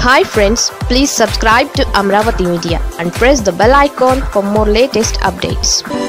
Hi friends, please subscribe to Amaravathi Media and press the bell icon for more latest updates.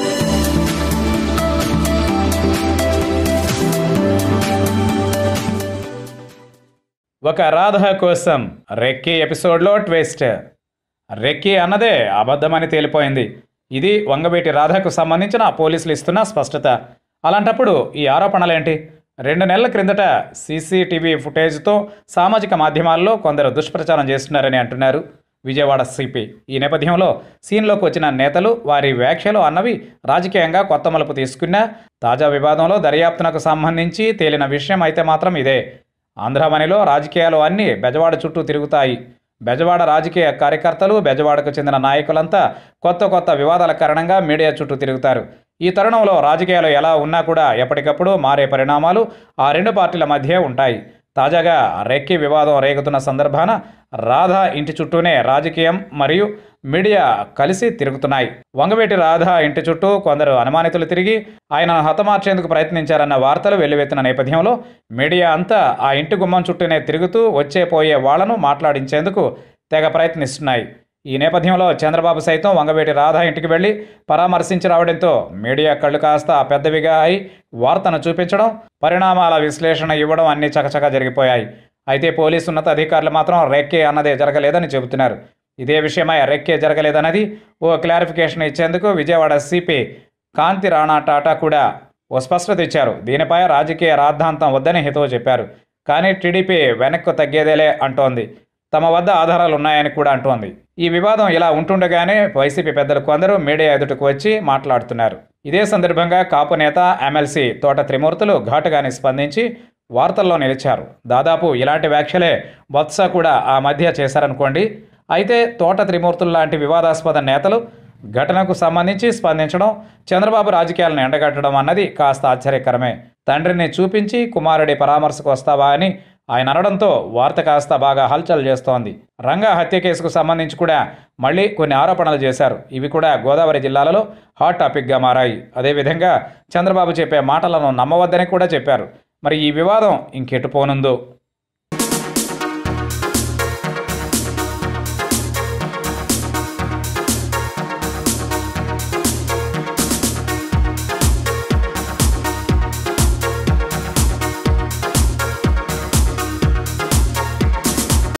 ఒక రాధ కోసం recce ఎపిసోడ్లో twist. Recce అన్నదే అబద్ధమని తేలిపోయింది. ఇది వంగవీటి రాధకు సంబంధించిన పోలీసులు ఇస్తున్న స్పష్టత. అలాంటప్పుడు ఈ ఆరోపణలేంటి? 2 నెలల క్రిందట సీసీటీవీ ఫుటేజ్తో సామాజిక మాధ్యమాల్లో కొందరు దుష్ప్రచారం చేస్తున్నారని అంటున్నారు విజయవాడ సిపి. ఈ నేపథ్యంలో సీన్లోకి వచ్చిన నేతలు వారి వ్యాఖ్యలు అన్నవి రాజకీయంగా కొత్త మలుపు తీసుకున్న తాజా వివాదంలో దర్యాప్తునకు సంబంధించి తేలిన విషయం అయితే మాత్రం ఇదే. ఆంధ్రమణిలో రాజకీయాలు అన్నీ బెజవాడ చుట్టూ తిరుగుతాయి. బెజవాడ రాజకీయ కార్యకర్తలు, బెజవాడకు చెందిన నాయకులంతా కొత్త వివాదాల కారణంగా మీడియా చుట్టూ తిరుగుతారు. ఈ తరుణంలో రాజకీయాలు ఎలా ఉన్నా కూడా ఎప్పటికప్పుడు మారే పరిణామాలు ఆ 2 పార్టీల మధ్య ఉంటాయి. తాజాగా రెక్కీ వివాదం రేగుతున్న సందర్భాన రాధ ఇంటి చుట్టూనే రాజకీయం మరియు మీడియా కలిసి తిరుగుతున్నాయి. వంగవీటి రాధ ఇంటి చుట్టూ కొందరు అనుమానితులు తిరిగి ఆయనను హతమార్చేందుకు ప్రయత్నించారన్న వార్తలు వెల్లువెత్తిన నేపథ్యంలో మీడియా అంతా ఆ ఇంటి గుమ్మం చుట్టూనే తిరుగుతూ వచ్చే పోయే వాళ్లను మాట్లాడించేందుకు తెగ ప్రయత్నిస్తున్నాయి. ఈ నేపథ్యంలో చంద్రబాబు సైతం వంగవీటి రాధ ఇంటికి వెళ్లి పరామర్శించి రావడంతో మీడియా కళ్ళు కాస్త పెద్దవిగా అయి వార్తను చూపించడం, పరిణామాల విశ్లేషణ ఇవ్వడం అన్నీ చకచకా జరిగిపోయాయి. అయితే పోలీసు ఉన్నత అధికారులు మాత్రం రెక్కీ అన్నదే జరగలేదని చెబుతున్నారు. ఇదే విషయమై రెక్కీ జరగలేదన్నది ఓ క్లారిఫికేషన్ ఇచ్చేందుకు విజయవాడ సిపి కాంతి రాణా టాటా కూడా ఓ స్పష్టత ఇచ్చారు. దీనిపై రాజకీయ రాద్ధాంతం వద్దని హితవు చెప్పారు. కానీ టీడీపీ వెనక్కు తగ్గేదేలే అంటోంది. తమ వద్ద ఆధారాలు ఉన్నాయని కూడా అంటోంది. ఈ వివాదం ఇలా ఉంటుండగానే వైసీపీ పెద్దలు కొందరు మీడియా ఎదుటకు వచ్చి మాట్లాడుతున్నారు. ఇదే సందర్భంగా కాపు నేత ఎమ్మెల్సీ తోట త్రిమూర్తులు ఘాటుగానే స్పందించి వార్తల్లో నిలిచారు. దాదాపు ఇలాంటి వ్యాఖ్యలే బొత్స కూడా ఆ మధ్య చేశారనుకోండి. అయితే తోట త్రిమూర్తులు లాంటి వివాదాస్పద నేతలు ఘటనకు సంబంధించి స్పందించడం, చంద్రబాబు రాజకీయాలను ఎండగట్టడం అన్నది కాస్త ఆశ్చర్యకరమే. తండ్రిని చూపించి కుమారుడి పరామర్శకు వస్తావా అని ఆయన అనడంతో వార్త కాస్త బాగా హల్చల్ చేస్తోంది. రంగా హత్య కేసుకు సంబంధించి కూడా మళ్ళీ కొన్ని ఆరోపణలు చేశారు. ఇవి కూడా గోదావరి జిల్లాలలో హాట్ టాపిక్గా మారాయి. అదేవిధంగా చంద్రబాబు చెప్పే మాటలను నమ్మవద్దని కూడా చెప్పారు. మరి ఈ వివాదం ఇంకెటు పోనుందో?